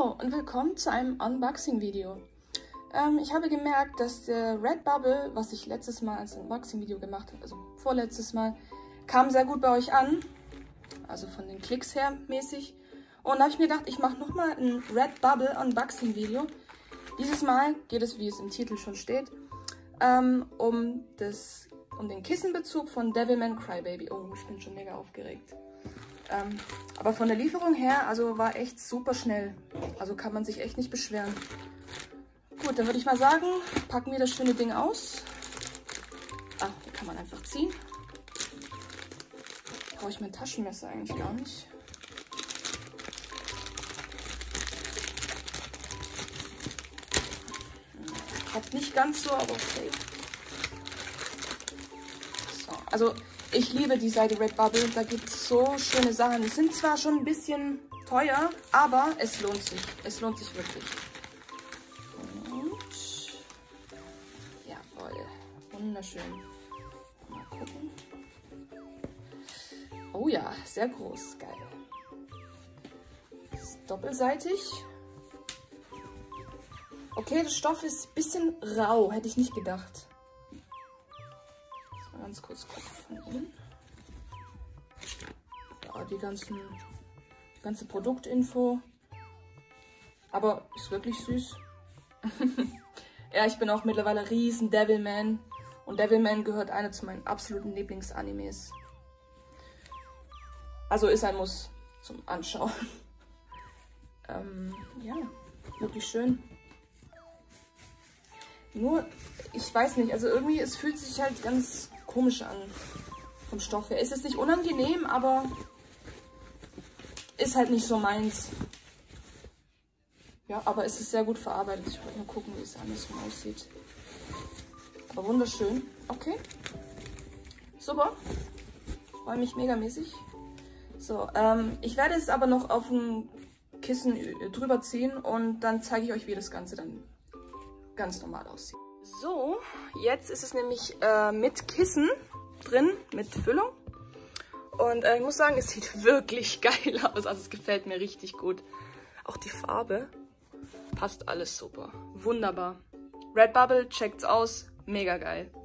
Hallo und willkommen zu einem Unboxing-Video. Ich habe gemerkt, dass der Redbubble, was ich letztes Mal als Unboxing-Video gemacht habe, also vorletztes Mal, kam sehr gut bei euch an. Also von den Klicks her mäßig. Und da habe ich mir gedacht, ich mache nochmal ein Redbubble Unboxing-Video. Dieses Mal geht es, wie es im Titel schon steht, um den Kissenbezug von Devilman Crybaby. Oh, ich bin schon mega aufgeregt. Aber von der Lieferung her, also war echt super schnell. Also kann man sich echt nicht beschweren. Gut, dann würde ich mal sagen, packen wir das schöne Ding aus. Ah, hier kann man einfach ziehen. Brauche ich mein Taschenmesser eigentlich gar nicht. Hat nicht ganz so, aber okay. So, also ich liebe die Seite Redbubble, da gibt es so schöne Sachen. Die sind zwar schon ein bisschen teuer, aber es lohnt sich. Es lohnt sich wirklich. Und jawohl, wunderschön. Mal gucken. Oh ja, sehr groß, geil. Ist doppelseitig. Okay, der Stoff ist ein bisschen rau, hätte ich nicht gedacht. Mal ganz kurz gucken von innen. Ja, die ganze Produktinfo. Aber ist wirklich süß. Ja, ich bin auch mittlerweile riesen Devilman. Und Devilman gehört einer zu meinen absoluten Lieblingsanimes. Also ist ein Muss zum Anschauen. Ja, wirklich schön. Nur, ich weiß nicht, also irgendwie, es fühlt sich halt ganz komisch an vom Stoff her. Es ist nicht unangenehm, aber ist halt nicht so meins. Ja, aber es ist sehr gut verarbeitet. Ich wollte mal gucken, wie es andersrum aussieht. Aber wunderschön. Okay. Super. Freue mich megamäßig. So, ich werde es aber noch auf ein Kissen drüber ziehen und dann zeige ich euch, wie das Ganze dann ganz normal aussieht. So, jetzt ist es nämlich mit Kissen drin, mit Füllung. Und ich muss sagen, es sieht wirklich geil aus. Also es gefällt mir richtig gut. Auch die Farbe. Passt alles super. Wunderbar. Redbubble, checkt's aus. Mega geil.